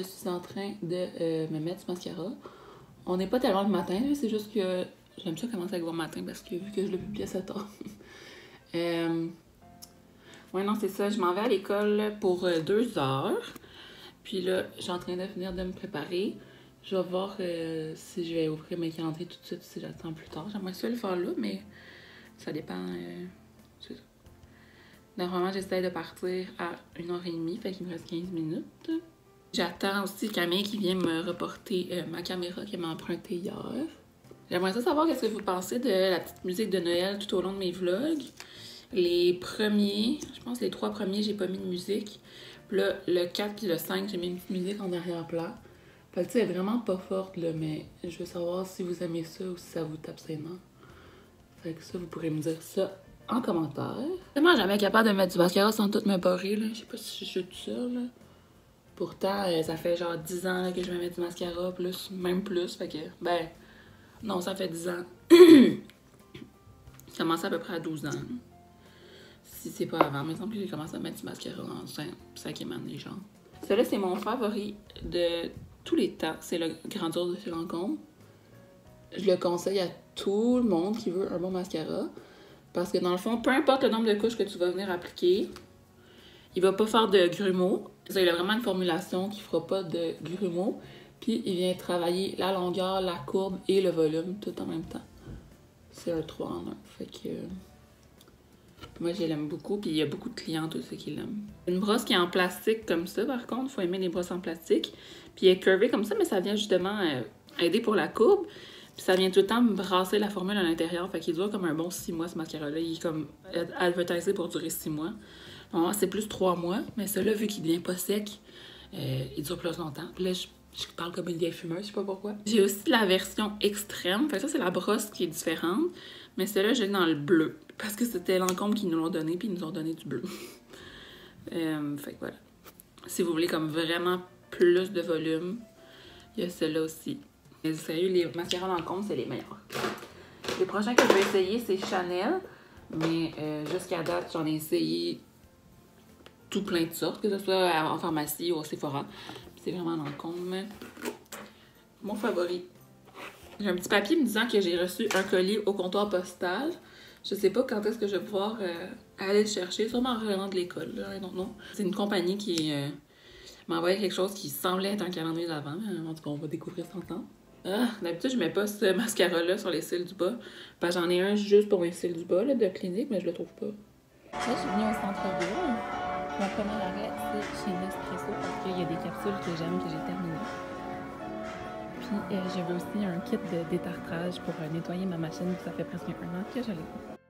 je suis en train de me mettre du mascara. On n'est pas tellement le matin, c'est juste que j'aime ça commencer avec le matin parce que vu que je le publie à 7 heures. Ouais, non, c'est ça. Je m'en vais à l'école pour 2 heures. Puis là, je suis en train de finir de me préparer. Je vais voir si je vais ouvrir mes calendriers tout de suite, si j'attends plus tard. J'aimerais ça le faire là, mais ça dépend. C'est ça. Normalement, j'essaie de partir à 1h30, fait qu'il me reste 15 minutes. J'attends aussi Camille qui vient me reporter ma caméra qu'elle m'a empruntée hier. J'aimerais ça savoir qu'est-ce que vous pensez de la petite musique de Noël tout au long de mes vlogs. Les premiers, je pense les 3 premiers, j'ai pas mis de musique. Puis là, le 4 puis le 5, j'ai mis une petite musique en arrière-plan. Fait que tu sais, elle est vraiment pas forte, là, mais je veux savoir si vous aimez ça ou si ça vous tape ses mains. Fait que ça, vous pourrez me dire ça en commentaire. Je suis vraiment jamais capable de mettre du mascara sans tout me barrer, là. Je sais pas si je suis toute seule, là. Pourtant, ça fait genre 10 ans là, que je me mets du mascara, plus, même plus. Fait que, ben, non, ça fait 10 ans. J'ai commencé à peu près à 12 ans. Si c'est pas avant, mais il me semble que j'ai commencé à mettre du mascara en 5e année, genre. Celui-là, c'est mon favori de tous les temps. C'est le Grandeur de chez Lancôme. Je le conseille à tout le monde qui veut un bon mascara. Parce que dans le fond, peu importe le nombre de couches que tu vas venir appliquer, il va pas faire de grumeaux. Il a vraiment une formulation qui fera pas de grumeaux. Puis il vient travailler la longueur, la courbe et le volume tout en même temps. C'est un 3 en 1. Fait que... moi, je l'aime beaucoup, puis il y a beaucoup de clientes aussi qui l'aiment. Une brosse qui est en plastique comme ça, par contre, il faut aimer les brosses en plastique. Puis elle est curvée comme ça, mais ça vient justement aider pour la courbe. Puis ça vient tout le temps brasser la formule à l'intérieur, fait qu'il dure comme un bon 6 mois, ce mascara-là. Il est comme advertisé pour durer 6 mois. Bon, c'est plus 3 mois, mais celui-là, vu qu'il devient pas sec, il dure plus longtemps. Puis là, je parle comme une vieille fumeuse, je sais pas pourquoi. J'ai aussi la version extrême, fait que ça, c'est la brosse qui est différente. Mais celle-là, j'ai dans le bleu. Parce que c'était Lancôme qui nous l'ont donné, puis ils nous ont donné du bleu. Fait que voilà. Si vous voulez comme vraiment plus de volume, il y a celle-là aussi. Mais sérieux, les mascaras Lancôme, c'est les meilleurs. Les prochains que je vais essayer, c'est Chanel. Mais jusqu'à date, j'en ai essayé tout plein de sortes, que ce soit en pharmacie ou au Sephora. C'est vraiment Lancôme. Mon favori. J'ai un petit papier me disant que j'ai reçu un colis au comptoir postal. Je sais pas quand est-ce que je vais pouvoir aller le chercher, sûrement en revenant de l'école, là, non. C'est une compagnie qui m'a envoyé quelque chose qui semblait être un calendrier d'avant. En tout cas, on va découvrir ça ensemble. Ah, d'habitude, je mets pas ce mascara-là sur les cils du bas. Parce que j'en ai un juste pour mes cils du bas, là, de Clinique, mais je le trouve pas. Là, je suis venue au centre-ville. Mon premier arrêt, c'est chez Nespresso parce qu'il y a des capsules que j'aime, que j'ai terminées. Puis j'avais aussi un kit de détartrage pour nettoyer ma machine, ça fait presque 1 an que je l'ai.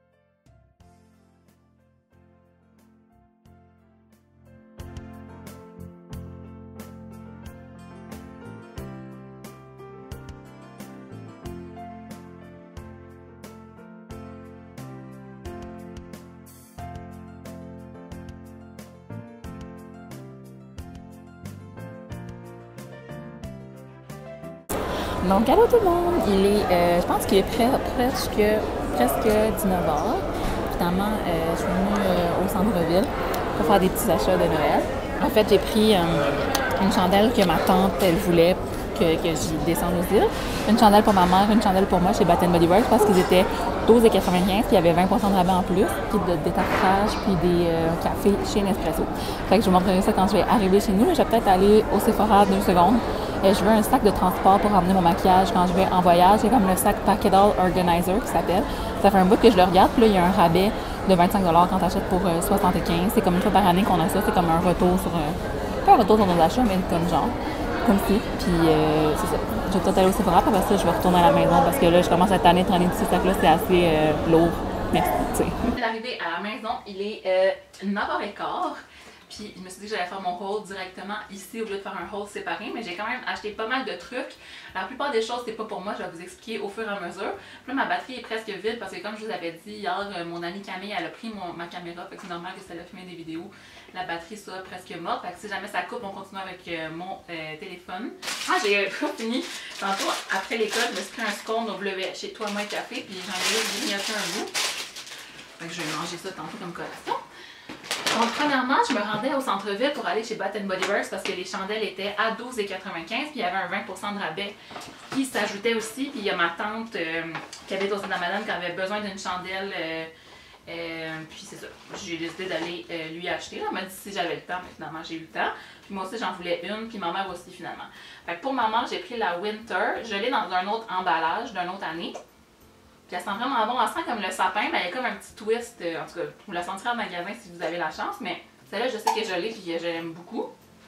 Donc, allô tout le monde! Il est, je pense qu'il est presque 19h. Finalement, je suis venue au centre-ville pour faire des petits achats de Noël. En fait, j'ai pris une chandelle que ma tante, elle voulait que j'y descende aux îles. Une chandelle pour ma mère, une chandelle pour moi chez Bath & Body Works parce qu'ils étaient 12,95 $, puis il y avait 20% de rabais en plus, puis de détartrage, puis des cafés chez Nespresso. Fait que je vous montrerai ça quand je vais arriver chez nous. Je vais peut-être aller au Sephora 2 secondes. Je veux un sac de transport pour emmener mon maquillage quand je vais en voyage. C'est comme le sac Packedal Organizer qui s'appelle. Ça fait un bout que je le regarde, puis là, il y a un rabais de 25 $ quand tu achètes pour 75 $. C'est comme une fois par année qu'on a ça. C'est comme un retour sur... pas un retour sur nos achats, mais comme genre... comme si. Puis c'est ça. Je vais peut-être aller au Sephora, puis après ça, je vais retourner à la maison parce que là, je commence à être tannée de traîner de ce sac-là. C'est assez lourd. Merci, tu sais. Je suis arrivée à la maison. Il est 9h15. Puis je me suis dit que j'allais faire mon haul directement ici au lieu de faire un haul séparé, mais j'ai quand même acheté pas mal de trucs. La plupart des choses, c'est pas pour moi, je vais vous expliquer au fur et à mesure. Puis là, ma batterie est presque vide parce que comme je vous avais dit hier, mon amie Camille, elle a pris ma caméra, fait que c'est normal que ça a filmé des vidéos. La batterie soit presque morte, fait que si jamais ça coupe, on continue avec mon téléphone. Ah, j'ai pas fini. Tantôt, après l'école, je me suis pris un scone au bleuet chez Toi, Moi Café, puis j'en ai grignoté un bout. Fait que je vais manger ça tantôt comme collation. Donc, premièrement, je me rendais au centre-ville pour aller chez Bath Body Works parce que les chandelles étaient à 12,95 $, puis il y avait un 20% de rabais qui s'ajoutait aussi. Puis il y a ma tante qui habite au Centre-Madame qui avait besoin d'une chandelle. Puis c'est ça, j'ai décidé d'aller lui acheter. Elle m'a dit si j'avais le temps, mais finalement j'ai eu le temps. Puis moi aussi j'en voulais une, puis ma mère aussi finalement. Fait que pour ma mère, j'ai pris la Winter. Je l'ai dans un autre emballage d'une autre année. Puis elle sent vraiment bon, elle sent comme le sapin, mais elle a comme un petit twist. En tout cas, vous la sentirez en magasin si vous avez la chance, mais celle-là je sais que je l'ai puis que je l'aime beaucoup.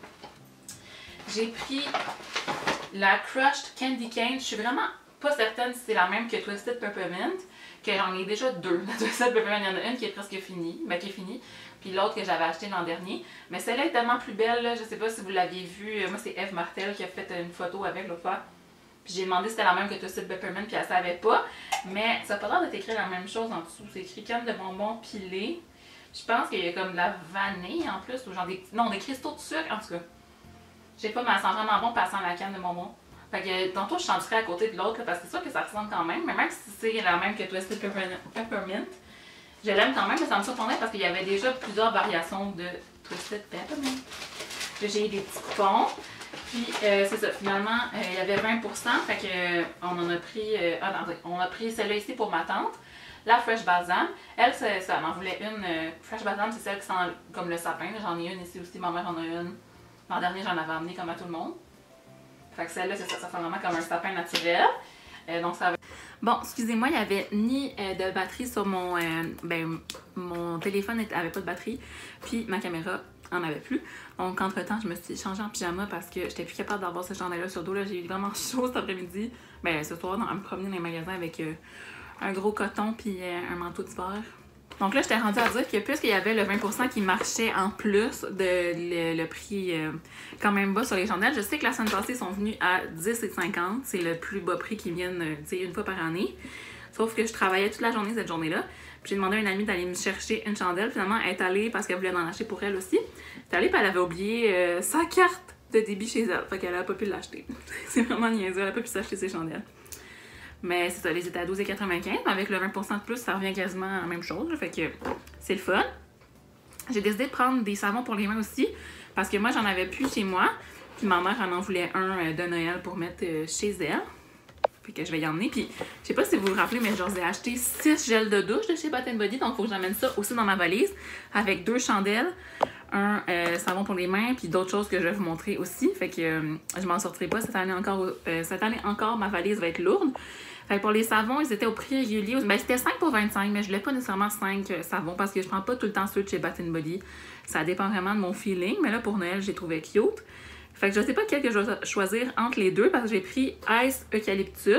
J'ai pris la Crushed Candy Cane. Je suis vraiment pas certaine si c'est la même que Twisted Peppermint, que j'en ai déjà deux. La Twisted Peppermint, il y en a une qui est presque finie, puis l'autre que j'avais acheté l'an dernier. Mais celle-là est tellement plus belle, là. Je sais pas si vous l'aviez vue. Moi, c'est Eve Martel qui a fait une photo avec l'autre fois. Puis j'ai demandé si c'était la même que Twisted Peppermint, puis elle savait pas. Mais ça n'a pas l'air d'être écrit la même chose en dessous. C'est écrit canne de bonbons pilés. Je pense qu'il y a comme de la vanille en plus, ou genre des cristaux de sucre, en tout cas. Je sais pas, mais elle sent vraiment bon passant la canne de bonbons. Fait que tantôt je sentirais à côté de l'autre, parce que c'est sûr que ça ressemble quand même. Mais même si c'est la même que Twisted Peppermint, je l'aime quand même, mais ça me surprendrait parce qu'il y avait déjà plusieurs variations de Twisted Peppermint. J'ai eu des petits coupons. Puis c'est ça, finalement, il y avait 20%, fait que on en a pris, on a pris celle-là ici pour ma tante, la Fresh Balsam. Elle, ça, elle en voulait une. Fresh Balsam, c'est celle qui sent comme le sapin. J'en ai une ici aussi, ma mère en a une. L'an dernier, j'en avais amené comme à tout le monde. Fait que celle-là, c'est ça, ça sent vraiment comme un sapin naturel. Donc ça va. Bon, excusez-moi, il n'y avait ni de batterie sur mon... mon téléphone n'avait pas de batterie, puis ma caméra en avait plus. Donc, entre-temps, je me suis changée en pyjama parce que j'étais plus capable d'avoir ce chandail-là sur le dos. J'ai eu vraiment chaud cet après-midi. Ben, ce soir, à me promener dans les magasins avec un gros coton puis un manteau d'hiver. Donc là, j'étais rendue à dire que puisqu'il y avait le 20% qui marchait en plus de le prix quand même bas sur les chandelles, je sais que la semaine passée, ils sont venus à 10,50 $. C'est le plus bas prix qu'ils viennent une fois par année. Sauf que je travaillais toute la journée cette journée-là. Puis j'ai demandé à une amie d'aller me chercher une chandelle. Finalement, elle est allée parce qu'elle voulait en acheter pour elle aussi. Elle est allée puis elle avait oublié sa carte de débit chez elle. Fait qu'elle a pas pu l'acheter. C'est vraiment niaiseux. Elle a pas pu s'acheter ses chandelles. Mais c'est ça, les étaient à 12,95 $. Mais avec le 20% de plus, ça revient quasiment à la même chose. Fait que c'est le fun. J'ai décidé de prendre des savons pour les mains aussi. Parce que moi, j'en avais plus chez moi. Puis ma mère en voulait un de Noël pour mettre chez elle. Fait que je vais y emmener. Puis, je sais pas si vous vous rappelez, mais je leur ai acheté 6 gels de douche de chez Bath Body. Donc, il faut que j'amène ça aussi dans ma valise. Avec 2 chandelles, un savon pour les mains, puis d'autres choses que je vais vous montrer aussi. Fait que je m'en sortirai pas cette année encore. Ma valise va être lourde. Fait que pour les savons, ils étaient au prix régulier. Ben, c'était 5 pour 25, mais je voulais pas nécessairement 5 savons parce que je prends pas tout le temps ceux de chez Bath Body. Ça dépend vraiment de mon feeling. Mais là, pour Noël, j'ai trouvé cute. Fait que je sais pas quel que je vais choisir entre les deux parce que j'ai pris Ice Eucalyptus.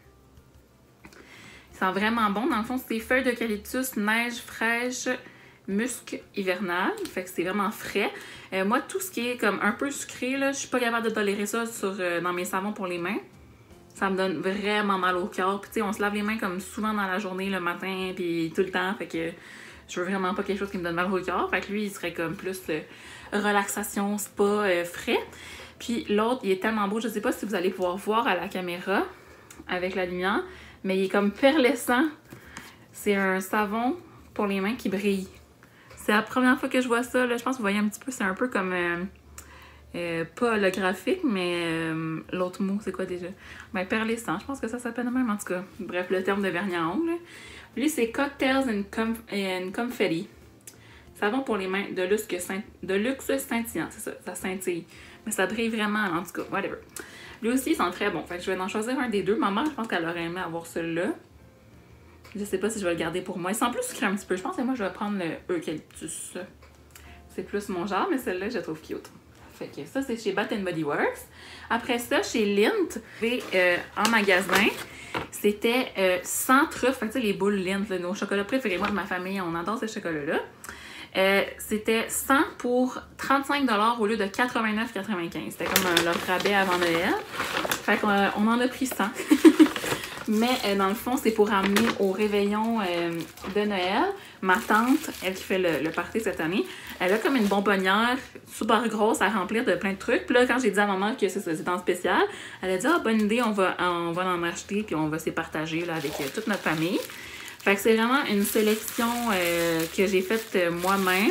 Il sent vraiment bon. Dans le fond, c'est feuilles d'eucalyptus, neige fraîche, musc hivernal. Fait que c'est vraiment frais. Moi, tout ce qui est comme un peu sucré, là, je suis pas capable de tolérer ça dans mes savons pour les mains. Ça me donne vraiment mal au cœur. Puis tu sais, on se lave les mains comme souvent dans la journée, le matin, puis tout le temps. Fait que je veux vraiment pas quelque chose qui me donne mal au cœur. Fait que lui, il serait comme plus relaxation, spa, frais. Puis l'autre, il est tellement beau. Je sais pas si vous allez pouvoir voir à la caméra avec la lumière, mais il est comme perlescent. C'est un savon pour les mains qui brille. C'est la première fois que je vois ça. Là. Je pense que vous voyez un petit peu, c'est un peu comme... pas holographique, mais l'autre mot, c'est quoi déjà? Ben, perlescent, je pense que ça s'appelle de même, en tout cas. Bref, le terme de vernis à ongles. Lui, c'est Cocktails and Confetti. Savon pour les mains de luxe scintillant, c'est ça, ça scintille. Mais ça brille vraiment, en tout cas, whatever. Lui aussi, il sent très bon, fait que je vais en choisir un des deux. Ma mère, je pense qu'elle aurait aimé avoir celui-là. Je sais pas si je vais le garder pour moi. Il sent plus sucré un petit peu. Je pense que moi, je vais prendre le Eucalyptus. C'est plus mon genre, mais celle-là, je la trouve cute. Fait que ça, c'est chez Bath Body Works. Après ça, chez Lindt, en magasin, c'était sans truffe. Fait que tu sais, les boules Lindt, nos chocolats préférés, moi de ma famille, on adore ces chocolats-là. C'était 100 pour 35 $ au lieu de 89,95 $. C'était comme leur rabais avant Noël. Fait qu'on en a pris 100. Mais dans le fond, c'est pour amener au réveillon de Noël. Ma tante, elle qui fait le party cette année, elle a comme une bonbonnière super grosse à remplir de plein de trucs. Puis là, quand j'ai dit à maman que c'est en spécial, elle a dit « Ah, bonne idée, on va en acheter puis on va se partager là, avec toute notre famille. » Fait que c'est vraiment une sélection que j'ai faite moi-même.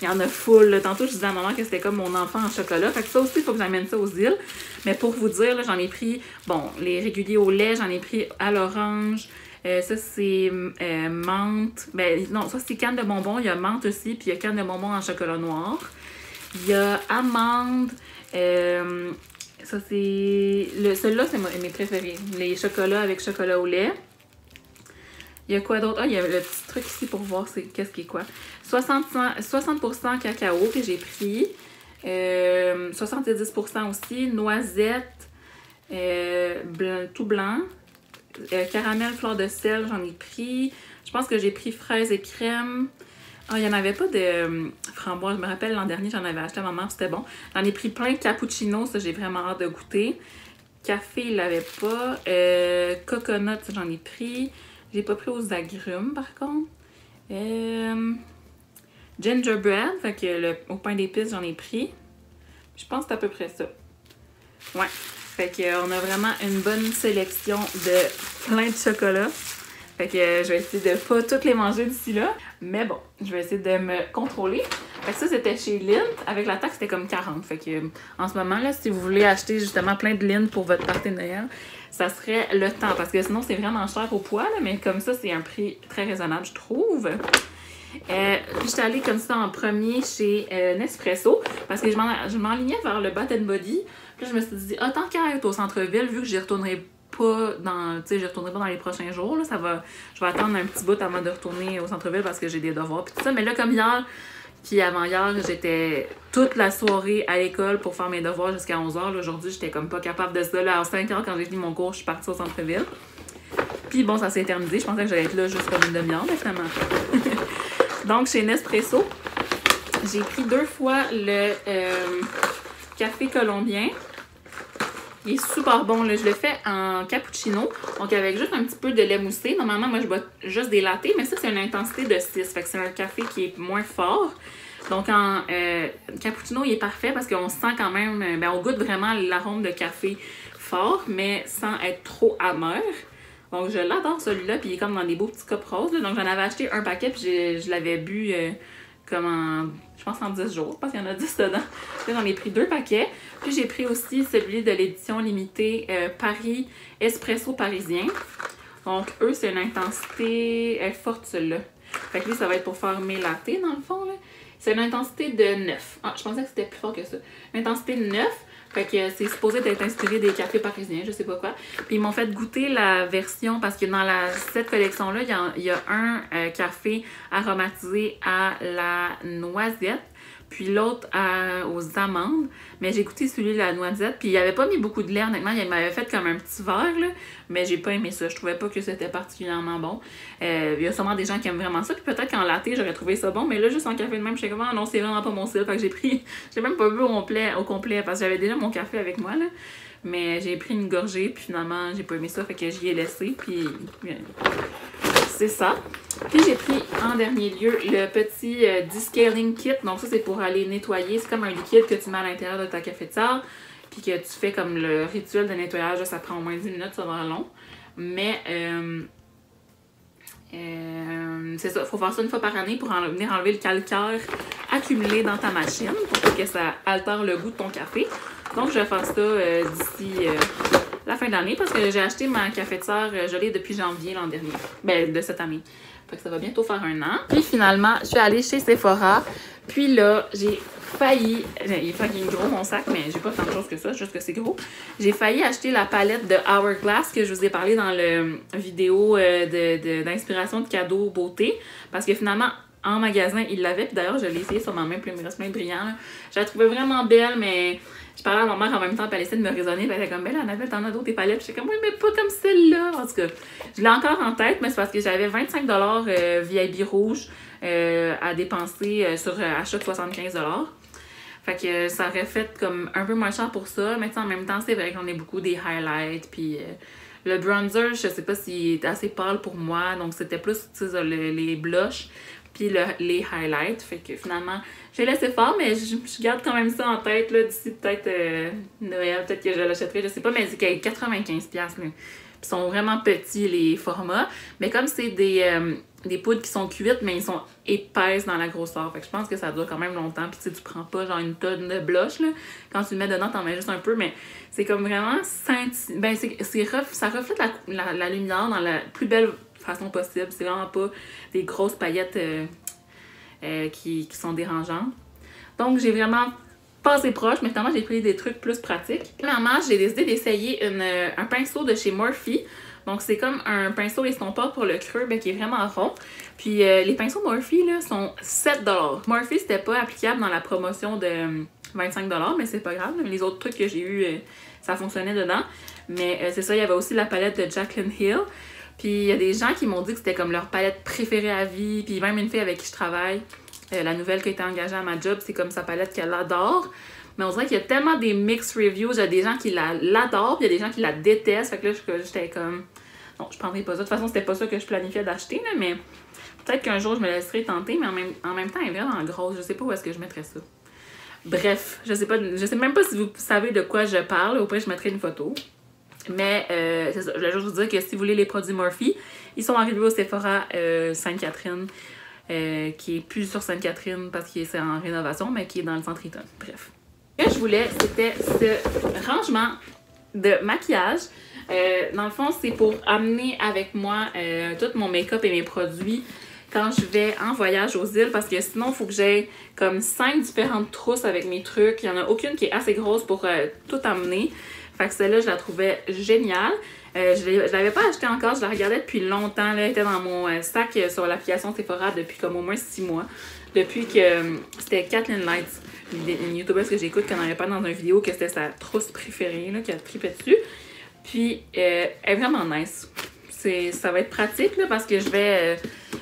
Il y en a full. Là. Tantôt, je disais à maman que c'était comme mon enfant en chocolat. Fait que ça aussi, il faut que j'amène ça aux îles. Mais pour vous dire, j'en ai pris, bon, les réguliers au lait, j'en ai pris à l'orange. Ça, c'est menthe. Ben, non, ça, c'est canne de bonbons. Il y a menthe aussi, puis il y a canne de bonbons en chocolat noir. Il y a amande. Ça, c'est... Celui-là, c'est mes préférés. Les chocolats avec chocolat au lait. Il y a quoi d'autre? Ah, il y a le petit truc ici pour voir qu'est-ce qui est quoi. 60% cacao que j'ai pris. 70% aussi. Noisettes. Tout blanc. Caramel, fleur de sel, j'en ai pris. Je pense que j'ai pris fraises et crème. Ah, il n'y en avait pas de framboise. Je me rappelle, l'an dernier, j'en avais acheté à maman, c'était bon. J'en ai pris plein de cappuccino, ça, j'ai vraiment hâte de goûter. Café, il l'avait pas. Coconut, j'en ai pris. J'ai pas pris aux agrumes, par contre. Gingerbread, fait que au pain d'épices, j'en ai pris. Je pense que c'est à peu près ça. Ouais. Fait qu'on a vraiment une bonne sélection de plein de chocolats. Fait que je vais essayer de pas toutes les manger d'ici là. Mais bon, je vais essayer de me contrôler. Fait que ça, c'était chez Lindt. Avec la taxe, c'était comme 40. Fait que en ce moment, là, si vous voulez acheter justement plein de Lindt pour votre party de Noël, ça serait le temps. Parce que sinon, c'est vraiment cher au poids. Là, mais comme ça, c'est un prix très raisonnable, je trouve. J'étais allée comme ça en premier chez Nespresso. Parce que je m'enlignais vers le Bath Body. Puis là, je me suis dit, tant qu'à être au centre-ville, vu que j'y retournerai pas dans les prochains jours, là, je vais attendre un petit bout avant de retourner au centre-ville parce que j'ai des devoirs puis tout ça. Mais là, comme hier, puis avant-hier, j'étais toute la soirée à l'école pour faire mes devoirs jusqu'à 11h. Aujourd'hui, j'étais comme pas capable de ça. Là, à 5h, quand j'ai fini mon cours, je suis partie au centre-ville. Puis bon, ça s'est éternisé. Je pensais que j'allais être là juste comme une demi-heure, mais finalement. Donc, chez Nespresso, j'ai pris 2 fois le café colombien. Il est super bon, là. Je le fais en cappuccino, donc avec juste un petit peu de lait moussé. Normalement, moi, je bois juste des lattés, mais ça, c'est une intensité de 6. Fait que c'est un café qui est moins fort. Donc, en cappuccino, il est parfait parce qu'on sent quand même... on goûte vraiment l'arôme de café fort, mais sans être trop amer. Donc, je l'adore, celui-là, puis il est comme dans des beaux petits cups roses. Là. Donc, j'en avais acheté un paquet, puis je l'avais bu... comme en, je pense en 10 jours, parce qu'il y en a 10 dedans. Là, j'en ai pris 2 paquets. Puis j'ai pris aussi celui de l'édition limitée Paris Espresso Parisien. Donc, eux, c'est une intensité forte, celui-là. Fait que lui, ça va être pour faire mes lattés, dans le fond. C'est une intensité de 9. Ah, je pensais que c'était plus fort que ça. Une intensité de 9. Fait que c'est supposé d'être inspiré des cafés parisiens, je sais pas quoi. Puis ils m'ont fait goûter la version, parce que dans cette collection-là, il y a un café aromatisé à la noisette, puis l'autre aux amandes. Mais j'ai goûté celui de la noisette, puis il avait pas mis beaucoup de lait, honnêtement. Il m'avait fait comme un petit verre, là, mais j'ai pas aimé ça. Je trouvais pas que c'était particulièrement bon. Il y a sûrement des gens qui aiment vraiment ça, puis peut-être qu'en latte, j'aurais trouvé ça bon, mais là, juste en café de même, je suis comme, ah non, c'est vraiment pas mon style. Fait que j'ai même pas bu au complet, parce que j'avais déjà mon café avec moi, là. Mais j'ai pris une gorgée, puis finalement, j'ai pas aimé ça, fait que j'y ai laissé, puis c'est ça. Puis j'ai pris en dernier lieu le petit descaling kit. Donc ça, c'est pour aller nettoyer. C'est comme un liquide que tu mets à l'intérieur de ta cafetière, puis que tu fais comme le rituel de nettoyage. Là, ça prend au moins 10 minutes, ça va être long. Mais c'est ça, il faut faire ça une fois par année pour venir enlever le calcaire accumulé dans ta machine pour pas que ça altère le goût de ton café. Donc je vais faire ça d'ici la fin de l'année parce que j'ai acheté ma cafetière, je l'ai depuis janvier l'an dernier. Ben, de cette année. Fait que ça va bientôt faire 1 an. Puis finalement, je suis allée chez Sephora. Puis là, j'ai failli... Il est fucking gros mon sac, mais j'ai pas tant de choses que ça, juste que c'est gros. J'ai failli acheter la palette de Hourglass que je vous ai parlé dans le vidéo d'inspiration de cadeaux beauté. Parce que finalement, en magasin, il l'avait. Puis d'ailleurs, je l'ai essayé sur ma main, puis il me reste plein de brillants. Là. Je la trouvais vraiment belle, mais... Je parlais à ma mère en même temps, puis elle essayait de me raisonner, puis elle était comme, ben là, Annabelle, t'en as d'autres tes palettes. Puis j'étais comme, oui, mais pas comme celle-là. En tout cas, je l'ai encore en tête, mais c'est parce que j'avais 25$ VIP rouge à dépenser sur achat de 75$. Fait que ça aurait fait comme un peu moins cher pour ça, mais en même temps, c'est vrai qu'on est beaucoup des highlights, puis le bronzer, je sais pas s'il est assez pâle pour moi, donc c'était plus, tu sais, les blushs, puis les highlights. Fait que finalement, j'ai laissé faire, mais je garde quand même ça en tête, là, d'ici peut-être Noël, peut-être que je l'achèterai, je sais pas, mais c'est qu'il y a 95$, là. Ils sont vraiment petits, les formats. Mais comme c'est des poudres qui sont cuites, mais ils sont épaisses dans la grosseur. Fait que je pense que ça dure quand même longtemps. Puis tu prends pas genre une tonne de blush, là. Quand tu le mets dedans, t'en mets juste un peu. Mais c'est comme vraiment ben, ça reflète la lumière dans la plus belle façon possible. C'est vraiment pas des grosses paillettes qui sont dérangeantes. Donc, j'ai vraiment pas assez proche, mais finalement, j'ai pris des trucs plus pratiques. Premièrement, j'ai décidé d'essayer un pinceau de chez Morphe. Donc, c'est comme un pinceau estompeur pour le creux, qui est vraiment rond. Puis, les pinceaux Morphe, là, sont 7 $. Morphe, c'était pas applicable dans la promotion de 25 $, mais c'est pas grave. Les autres trucs que j'ai eu, ça fonctionnait dedans. Mais c'est ça, il y avait aussi la palette de Jaclyn Hill. Puis, il y a des gens qui m'ont dit que c'était comme leur palette préférée à vie. Puis, même une fille avec qui je travaille, la nouvelle qui a été engagée à ma job, c'est comme sa palette qu'elle adore. Mais on dirait qu'il y a tellement des mixed reviews. Il y a des gens qui l'adorent, puis il y a des gens qui la détestent. Fait que là, j'étais comme... Non, je prendrais pas ça. De toute façon, c'était pas ça que je planifiais d'acheter, là, mais peut-être qu'un jour, je me laisserai tenter. Mais en même temps, elle est vraiment grosse. Je sais pas où est-ce que je mettrais ça. Bref, je sais même pas si vous savez de quoi je parle. Au pire, je mettrai une photo. Mais c'est ça. Je voulais juste vous dire que si vous voulez les produits Morphe, ils sont arrivés au Sephora Sainte-Catherine. Qui est plus sur Sainte-Catherine parce que c'est en rénovation, mais qui est dans le centre Eaton. Bref. Ce que je voulais, c'était ce rangement de maquillage. Dans le fond, c'est pour amener avec moi tout mon make-up et mes produits quand je vais en voyage aux îles, parce que sinon, il faut que j'aie comme 5 différentes trousses avec mes trucs. Il n'y en a aucune qui est assez grosse pour tout amener. Fait que celle-là, je la trouvais géniale. Je l'avais pas acheté encore, je la regardais depuis longtemps. Là, elle était dans mon sac sur l'application Sephora depuis comme au moins 6 mois. Depuis que c'était Kathleen Lights, une youtubeuse que j'écoute, qui en avait pas dans une vidéo, que c'était sa trousse préférée, là, qui a trippé dessus. Puis, elle est vraiment nice. Ça va être pratique là, parce que je vais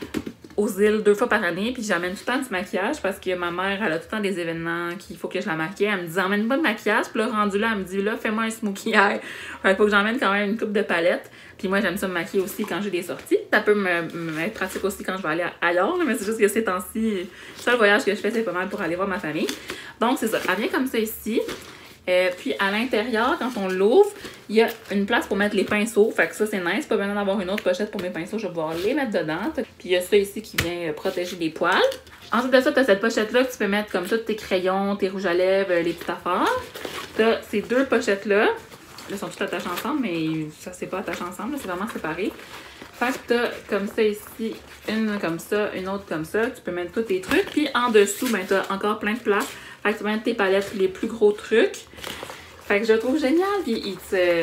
aux îles 2 fois par année, puis j'amène tout le temps du maquillage parce que ma mère, elle a tout le temps des événements qu'il faut que je la maquille. Elle me dit, emmène pas de maquillage, puis là, rendu là, elle me dit, là, fais-moi un smokey eye. Fait faut que j'emmène quand même une coupe de palette. Puis moi, j'aime ça me maquiller aussi quand j'ai des sorties. Ça peut être pratique aussi quand je vais aller ailleurs, mais c'est juste que ces temps-ci, le seul voyage que je fais, c'est pas mal pour aller voir ma famille. Donc, c'est ça. Elle vient comme ça ici. Puis à l'intérieur, quand on l'ouvre, il y a une place pour mettre les pinceaux. Fait que ça, c'est nice. Pas besoin d'avoir une autre pochette pour mes pinceaux. Je vais pouvoir les mettre dedans. Puis il y a ça ici qui vient protéger les poils. Ensuite de ça, tu as cette pochette-là que tu peux mettre comme ça tes crayons, tes rouges à lèvres, les petites affaires. Tu as ces 2 pochettes-là. Là, elles sont toutes attachées ensemble, mais ça, c'est pas attaché ensemble. C'est vraiment séparé. Fait que tu as comme ça ici, une comme ça, une autre comme ça. Tu peux mettre tous tes trucs. Puis en dessous, ben, tu as encore plein de place. Fait que tu vas mettre tes palettes, les plus gros trucs. Fait que je le trouve génial. Puis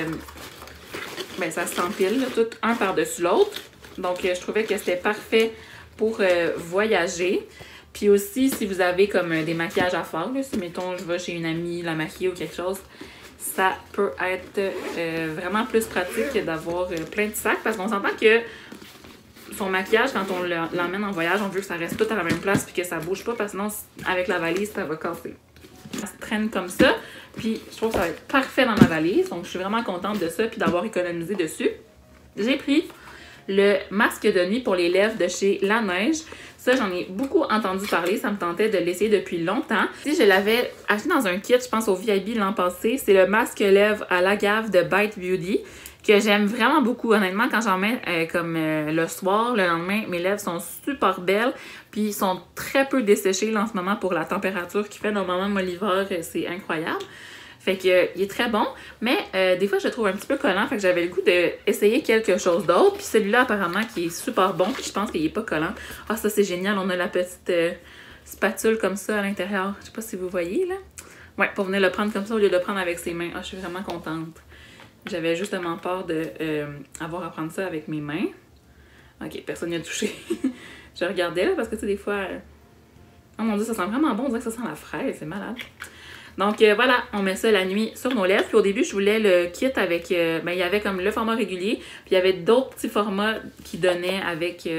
ben, ça s'empile, tout un par-dessus l'autre. Donc, je trouvais que c'était parfait pour voyager. Puis aussi, si vous avez comme des maquillages à faire, là, si mettons je vais chez une amie la maquiller ou quelque chose, ça peut être vraiment plus pratique que d'avoir plein de sacs. Parce qu'on s'entend que son maquillage, quand on l'emmène en voyage, on veut que ça reste tout à la même place puis que ça bouge pas, parce que sinon, avec la valise, ça va casser. Ça se traîne comme ça. Puis, je trouve que ça va être parfait dans ma valise. Donc, je suis vraiment contente de ça puis d'avoir économisé dessus. J'ai pris le masque de nuit pour les lèvres de chez La Neige. Ça, j'en ai beaucoup entendu parler. Ça me tentait de l'essayer depuis longtemps. Si je l'avais acheté dans un kit, je pense au VIB l'an passé, c'est le masque lèvres à l'agave de Bite Beauty, que j'aime vraiment beaucoup. Honnêtement, quand j'en mets le soir, le lendemain, mes lèvres sont super belles. Puis ils sont très peu desséchés là, en ce moment pour la température qu'il fait. Normalement, moi, l'hiver, c'est incroyable. Fait que il est très bon, mais des fois, je le trouve un petit peu collant. Fait que j'avais le goût d'essayer quelque chose d'autre. Puis celui-là, apparemment, qui est super bon. Puis je pense qu'il est pas collant. Ah, ça, c'est génial. On a la petite spatule comme ça à l'intérieur. Je sais pas si vous voyez, là. Ouais, pour venir le prendre comme ça au lieu de le prendre avec ses mains. Ah, je suis vraiment contente. J'avais justement peur d'avoir à prendre ça avec mes mains. Ok, personne n'y a touché. Je regardais là parce que tu sais, des fois. Oh mon dieu, ça sent vraiment bon. On dirait que ça sent la fraise. C'est malade. Donc voilà, on met ça la nuit sur nos lèvres. Puis au début, je voulais le kit avec... ben, il y avait comme le format régulier. Puis il y avait d'autres petits formats qui donnaient avec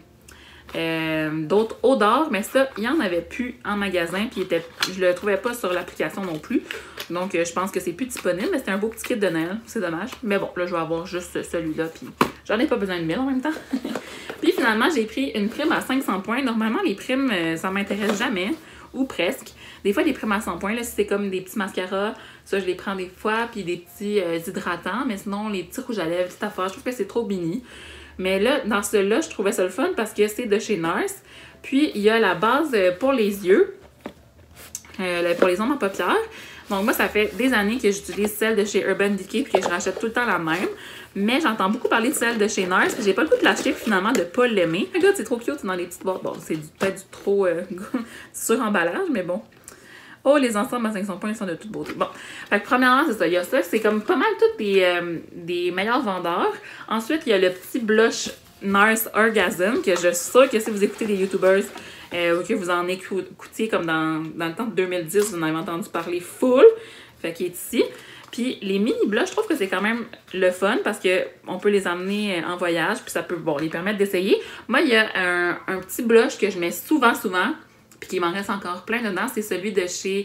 d'autres odeurs. Mais ça, il n'y en avait plus en magasin. Puis je le trouvais pas sur l'application non plus. Donc je pense que c'est plus disponible. Mais c'était un beau petit kit de Noël. C'est dommage. Mais bon, là, je vais avoir juste celui-là. Puis j'en ai pas besoin de 1000 en même temps. Puis finalement, j'ai pris une prime à 500 points. Normalement, les primes, ça m'intéresse jamais, ou presque. Des fois, des primes à 100 points, là, si c'est comme des petits mascaras, ça, je les prends des fois, puis des petits hydratants. Mais sinon, les petits rouges à lèvres, petites affaires, je trouve que c'est trop mini. Mais là, dans celui-là, je trouvais ça le fun parce que c'est de chez Nars. Puis, il y a la base pour les yeux, pour les ombres en paupières. Donc, moi, ça fait des années que j'utilise celle de chez Urban Decay puis que je rachète tout le temps la même. Mais j'entends beaucoup parler de celle de chez Nars. J'ai pas le goût de l'acheter puis finalement de pas l'aimer. Regarde, c'est trop cute dans les petites boîtes. Bon, c'est peut-être du trop sur-emballage, mais bon. Oh, les ensembles à 500 points, ils sont de toute beauté. Bon, fait que premièrement, c'est ça. Il y a ça. C'est comme pas mal tous des meilleurs vendeurs. Ensuite, il y a le petit blush Nars Orgasm, que je suis sûre que si vous écoutez des YouTubers ou que vous en écoutiez comme dans le temps de 2010, vous en avez entendu parler full. Fait qu'il est ici. Puis les mini blushs, je trouve que c'est quand même le fun parce qu'on peut les emmener en voyage puis ça peut les permettre d'essayer. Moi, il y a un petit blush que je mets souvent, puis qu'il m'en reste encore plein dedans. C'est celui de chez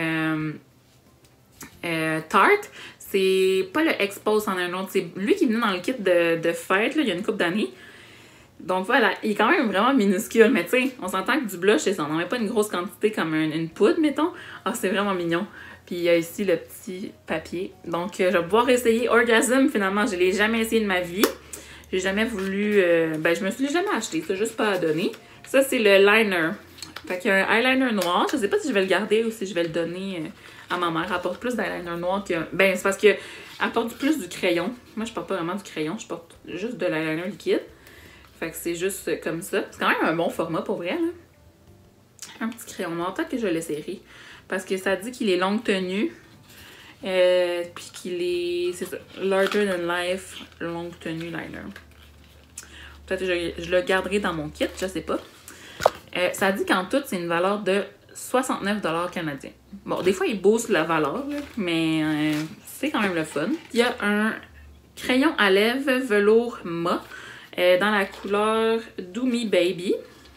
Tarte. C'est pas le Expose en un autre. C'est lui qui venait dans le kit de fête, là, il y a une couple d'années. Donc voilà, il est quand même vraiment minuscule. Mais tu sais, on s'entend que du blush, ça n'en met pas une grosse quantité comme une poudre, mettons. Ah, c'est vraiment mignon. Puis il y a ici le petit papier. Donc je vais pouvoir essayer Orgasm. Finalement, je ne l'ai jamais essayé de ma vie. J'ai jamais voulu... je me suis jamais acheté. C'est juste pas à donner. Ça, c'est le liner. Fait qu'il y a un eyeliner noir. Je sais pas si je vais le garder ou si je vais le donner à ma mère. Elle porte plus d'eyeliner noir que... Ben, c'est parce que elle porte plus du crayon. Moi, je porte pas vraiment du crayon. Je porte juste de l'eyeliner liquide. Fait que c'est juste comme ça. C'est quand même un bon format pour vrai, là. Un petit crayon noir. Peut-être que je l'essayerai. Parce que ça dit qu'il est longue tenue. Puis qu'il est... C'est ça. Larger than life. Longue tenue liner. Peut-être que je le garderai dans mon kit. Je sais pas. Ça dit qu'en tout, c'est une valeur de 69$ canadiens. Bon, des fois, ils boostent la valeur, là, mais c'est quand même le fun. Il y a un crayon à lèvres velours mat dans la couleur Do Me Baby.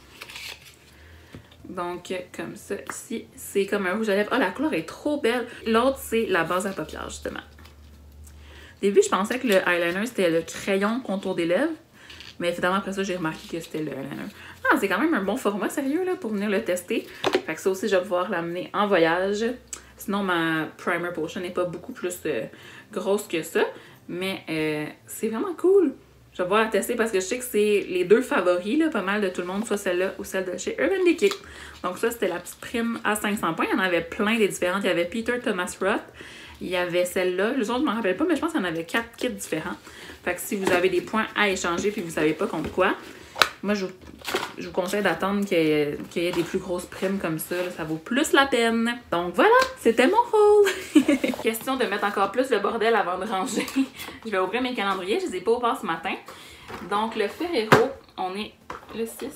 Donc, comme ça, ici, c'est comme un rouge à lèvres. Ah, la couleur est trop belle. L'autre, c'est la base à paupières, justement. Au début, je pensais que le eyeliner, c'était le crayon contour des lèvres. Mais évidemment, après ça, j'ai remarqué que c'était le eyeliner. Ah, c'est quand même un bon format, sérieux, là, pour venir le tester. Fait que ça aussi, je vais pouvoir l'amener en voyage. Sinon, ma primer potion n'est pas beaucoup plus grosse que ça. Mais c'est vraiment cool. Je vais pouvoir la tester parce que je sais que c'est les deux favoris, là, pas mal de tout le monde, soit celle-là ou celle de chez Urban Decay. Donc ça, c'était la petite prime à 500 points. Il y en avait plein des différentes. Il y avait Peter Thomas Roth. Il y avait celle-là. Les autres, je ne m'en rappelle pas, mais je pense qu'il y en avait 4 kits différents. Fait que si vous avez des points à échanger puis vous ne savez pas contre quoi, moi, je vous conseille d'attendre qu'il y ait des plus grosses primes comme ça. Là, ça vaut plus la peine. Donc voilà, c'était mon haul. Question de mettre encore plus le bordel avant de ranger. Je vais ouvrir mes calendriers. Je les ai pas ouverts ce matin. Donc le Ferrero, on est le 6.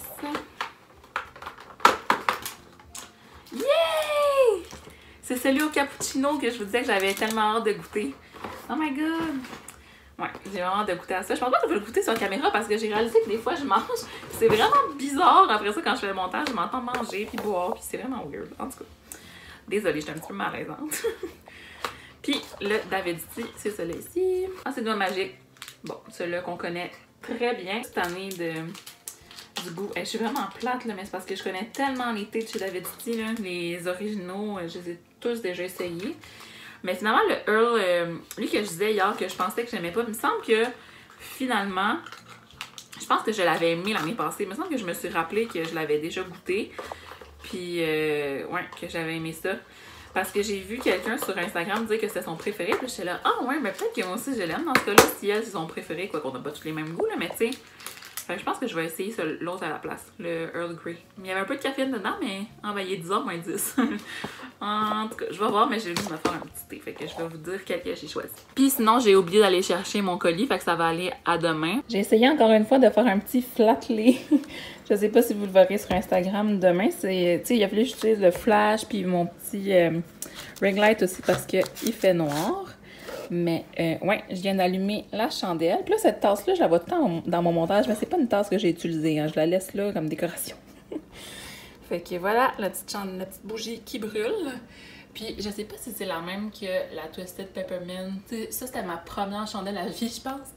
Yay! C'est celui au cappuccino que je vous disais que j'avais tellement hâte de goûter. Oh my god! Ouais, j'ai vraiment hâte de goûter à ça. Je pense pas que je vais le goûter sur la caméra parce que j'ai réalisé que des fois je mange. C'est vraiment bizarre. Après ça, quand je fais le montage, je m'entends manger puis boire. Puis c'est vraiment weird. En tout cas, désolée, j'étais un petit peu malaisante. Puis le Davidity, c'est celui-là ici. Ah, c'est Doigt Magique. Bon, celui-là qu'on connaît très bien. Cette année du goût. Je suis vraiment plate, là, mais c'est parce que je connais tellement les thés de chez Davidity, là. Les originaux, je les ai tous déjà essayés. Mais finalement, le Earl, lui que je disais hier que je pensais que j'aimais pas, il me semble que finalement, je pense que je l'avais aimé l'année passée. Il me semble que je me suis rappelé que je l'avais déjà goûté. Puis, ouais, que j'avais aimé ça. Parce que j'ai vu quelqu'un sur Instagram dire que c'était son préféré. Puis j'étais là, ah ouais, mais peut-être que moi aussi je l'aime dans ce cas-là. Si elle, c'est son préféré, quoi qu'on n'a pas tous les mêmes goûts, là, mais tu sais. Je pense que je vais essayer l'autre à la place, le Earl Grey. Il y avait un peu de caféine dedans, mais il est 10h moins 10. En tout cas, je vais voir, mais j'ai juste me faire un petit thé. Fait que je vais vous dire quel que j'ai choisi. Puis sinon, j'ai oublié d'aller chercher mon colis, fait que ça va aller à demain. J'ai essayé encore une fois de faire un petit flat lay. Je sais pas si vous le verrez sur Instagram demain. C'est, tu sais, il a fallu que j'utilise le flash puis mon petit ring light aussi parce qu'il fait noir. Mais ouais, je viens d'allumer la chandelle. Puis là, cette tasse-là, je la vois tant dans mon montage, mais c'est pas une tasse que j'ai utilisée. Hein. Je la laisse là comme décoration. Fait que voilà, la petite bougie qui brûle. Puis je sais pas si c'est la même que la Twisted Peppermint. T'sais, ça, c'était ma première chandelle à vie, je pense.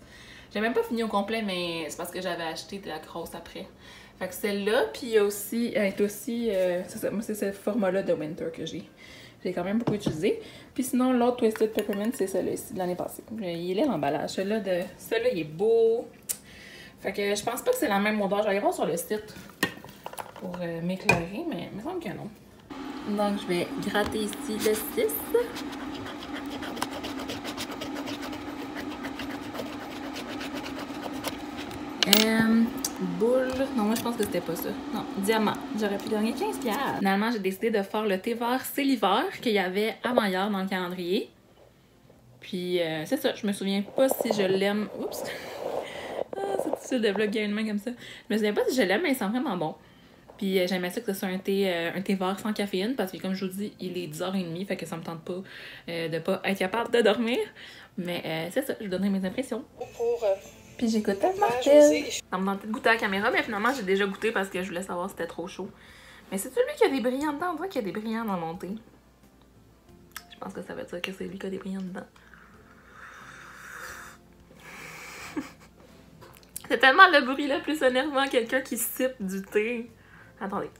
J'ai même pas fini au complet, mais c'est parce que j'avais acheté de la grosse après. Fait que celle-là, puis il y a aussi, elle est aussi, c'est ça, moi c'est ce format-là de Winter que j'ai. J'ai quand même beaucoup utilisé. Puis sinon, l'autre Twisted Peppermint, c'est celui-là ici de l'année passée. Il est l'emballage. Celui-là, il est beau. Fait que je pense pas que c'est la même odeur. Je vais aller voir sur le site pour m'éclairer, mais il me semble que non. Donc, je vais gratter ici le 6. Boule. Non, moi je pense que c'était pas ça. Non, diamant. J'aurais pu gagner 15$. Finalement, j'ai décidé de faire le thé vert C'est l'hiver qu'il y avait avant hier dans le calendrier. Puis c'est ça, je me souviens pas si je l'aime. Oups! Ah, c'est difficile de vlogger une main comme ça. Je me souviens pas si je l'aime, mais il sent vraiment bon. Puis j'aimais ça que ce soit un thé vert sans caféine parce que comme je vous dis, il est 10h30, fait que ça me tente pas de pas être capable de dormir. Mais c'est ça, je vous donnerai mes impressions. Puis j'écoute Martel. Ça me tentait de goûter à la caméra, mais finalement j'ai déjà goûté parce que je voulais savoir si c'était trop chaud. Mais c'est celui qui a des brillants dedans. On voit qu'il y a des brillants dans mon thé. Je pense que ça veut dire que c'est lui qui a des brillants dedans. C'est tellement le bruit le plus énervant, quelqu'un qui sipe du thé. Attendez.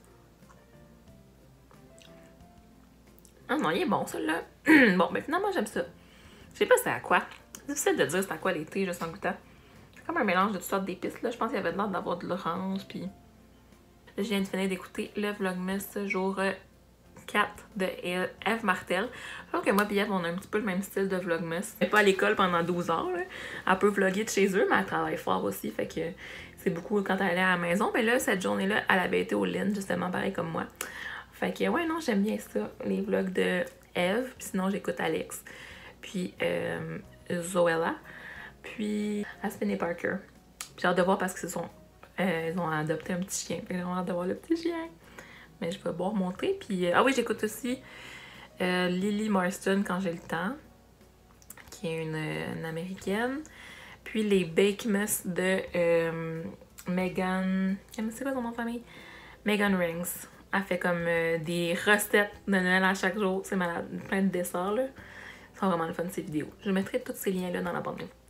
Ah non, il est bon celui-là. Bon, mais finalement j'aime ça. Je sais pas c'est à quoi. C'est difficile de dire c'est à quoi les thés juste en goûtant. C'est comme un mélange de toutes sortes d'épices là. Je pense qu'il y avait l'air d'avoir de l'orange puis... Je viens de finir d'écouter le Vlogmas jour 4 de Eve Martel. Je trouve que moi et Eve, on a un petit peu le même style de Vlogmas. Elle n'est pas à l'école pendant 12 heures. Là. Elle peut vlogger de chez eux, mais elle travaille fort aussi. Fait que c'est beaucoup quand elle est à la maison. Mais là, cette journée-là, elle avait été au Lynn, justement, pareil comme moi. Fait que ouais, non, j'aime bien ça, les vlogs de Eve. Puis sinon, j'écoute Alex. Puis Zoella. Puis Aspen et Parker. Puis j'ai hâte de voir parce que ce sont... ils ont adopté un petit chien. J'ai vraiment hâte de voir le petit chien. Mais je vais boire mon thé. Puis, ah oui, j'écoute aussi Lily Marston quand j'ai le temps. Qui est une américaine. Puis les Bakemas de Megan... C'est quoi son nom de famille? Megan Rings. Elle fait comme des recettes de Noël à chaque jour. C'est malade. Plein de desserts, là. C'est vraiment le fun, ces vidéos. Je mettrai tous ces liens-là dans la bande.